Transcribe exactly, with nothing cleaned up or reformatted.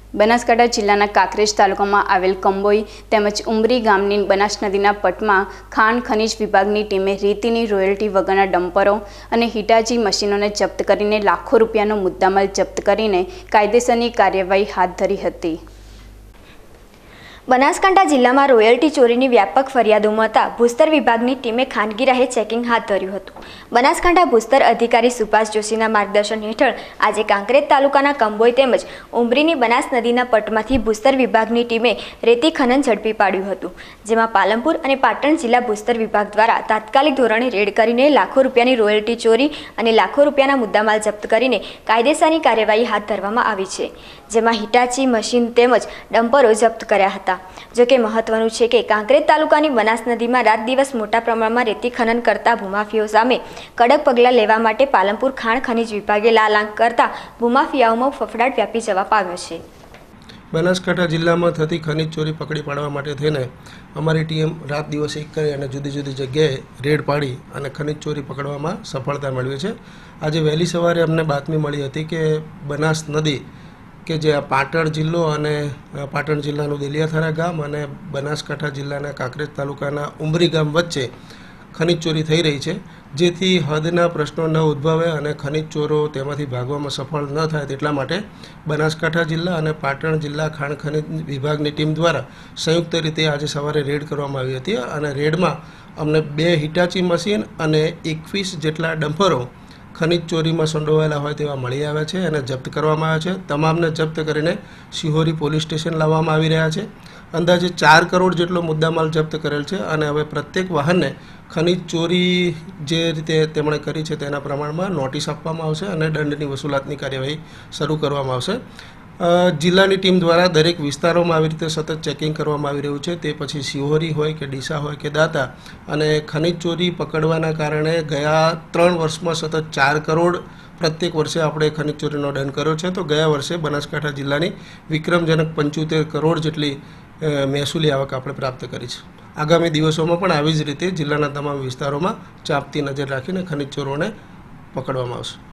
બનાસકાંઠા જિલ્લાના કાંકરેજ તાલુકામાં આવેલ કંબોઈ તેમજ ઉમરી ગામની બનાસ નદીના પટમાં ખાણ ખનીજ વિભાગની ટીમે રેતીની રોયલ્ટી વગરના ડમ્પરો અને હિટાચી મશીનોને જપ્ત કરીને લાખો રૂપિયાનો મુદ્દામાલ જપ્ત કરીને કાયદેસરની કાર્યવાહી હાથ ધરી હતી। બનાસકાંઠા જિલ્લામાં રોયલ્ટી ચોરીની વ્યાપક ફરિયાદો મળતા ભૂસ્તર વિભાગની ટીમે ખાનગી રાહે ચેકિંગ હાથ ધર્યું હતું। બનાસકાંઠા ભૂસ્તર અધિકારી સુભાષ જોશીના માર્ગદર્શન હેઠળ આજે કાંકરેજ તાલુકાના કંબોઈ તેમજ ઉમરીની બનાસ નદીના પટમાંથી ભૂસ્તર વિભાગની ટીમે રેતી ખનન ઝડપી પાડ્યું હતું, જેમાં પાલનપુર અને પાટણ જિલ્લા ભૂસ્તર વિભાગ દ્વારા તાત્કાલિક ધોરણે રેડ કરીને લાખો રૂપિયાની રોયલ્ટી ચોરી અને લાખો રૂપિયાના મુદ્દામાલ જપ્ત કરીને કાયદેસરની કાર્યવાહી હાથ ધરવામાં આવી છે, જેમાં હિટાચી મશીન તેમજ ડમ્પરો જપ્ત કર્યા હતા। જોકે મહત્વનું છે કે કાંકરેજ તાલુકાની બનાસ નદીમાં રાત દિવસ મોટા પ્રમાણમાં રેતી ખનન કરતા ભૂમાફિયાઓ સામે કડક પગલાં લેવા માટે પાલનપુર ખાણ ખનીજ વિભાગે લાલાંક કરતા ભૂમાફિયાઓમાં ફફડાટ વ્યાપી જવા પામ્યો છે। બનાસકાંઠા જિલ્લામાં થતી ખનીજ ચોરી પકડી પાડવા માટે થઈને અમારી ટીમ રાત દિવસ એક કરી અને જુદી જુદી જગ્યાએ રેડ પાડી અને ખનીજ ચોરી પકડવામાં સફળતા મેળવી છે। આજે વહેલી સવારે અમને બાતમી મળી હતી કે બનાસ નદી કે જે પાટણ જિલ્લો અને પાટણ જિલ્લાનું દેલિયાથરા ગામ અને બનાસકાંઠા જિલ્લાના કાંકરેજ તાલુકાના ઉમરી ગામ વચ્ચે ખનીજ ચોરી થઈ રહી છે, જેથી હદના પ્રશ્નો ન ઉદ્ભવે અને ખનીજ ચોરો તેમાંથી ભાગવામાં સફળ ન થાય તેટલા માટે બનાસકાંઠા જિલ્લા અને પાટણ જિલ્લા ખાણ ખનીજ વિભાગની ટીમ દ્વારા સંયુક્ત રીતે આજે સવારે રેડ કરવામાં આવી હતી અને રેડમાં અમને બે હિટાચી મશીન અને એકવીસ જેટલા ડમ્પરો ખનીજ ચોરીમાં સંડોવાયેલા હોય તેવા મળી આવ્યા છે અને જપ્ત કરવામાં આવ્યા છે। તમામને જપ્ત કરીને શિહોરી પોલીસ સ્ટેશન લાવવામાં આવી રહ્યા છે। અંદાજે ચાર કરોડ જેટલો મુદ્દામાલ જપ્ત કરેલ છે અને હવે પ્રત્યેક વાહનને ખનીજ ચોરી જે રીતે તેમણે કરી છે તેના પ્રમાણમાં નોટિસ આપવામાં આવશે અને દંડની વસૂલાતની કાર્યવાહી શરૂ કરવામાં આવશે। જિલ્લાની ટીમ દ્વારા દરેક વિસ્તારોમાં આવી રીતે સતત ચેકિંગ કરવામાં આવી રહ્યું છે, તે પછી શિહોરી હોય કે ડીસા હોય કે દાતા, અને ખનીજ ચોરી પકડવાના કારણે ગયા ત્રણ વર્ષમાં સતત ચાર કરોડ પ્રત્યેક વર્ષે આપણે ખનીજ ચોરીનો દંડ કર્યો છે, તો ગયા વર્ષે બનાસકાંઠા જિલ્લાની વિક્રમજનક પંચોતેર કરોડ જેટલી મહેસૂલી આવક આપણે પ્રાપ્ત કરી છે। આગામી દિવસોમાં પણ આવી જ રીતે જિલ્લાના તમામ વિસ્તારોમાં ચાંપતી નજર રાખીને ખનીજ ચોરોને પકડવામાં આવશે।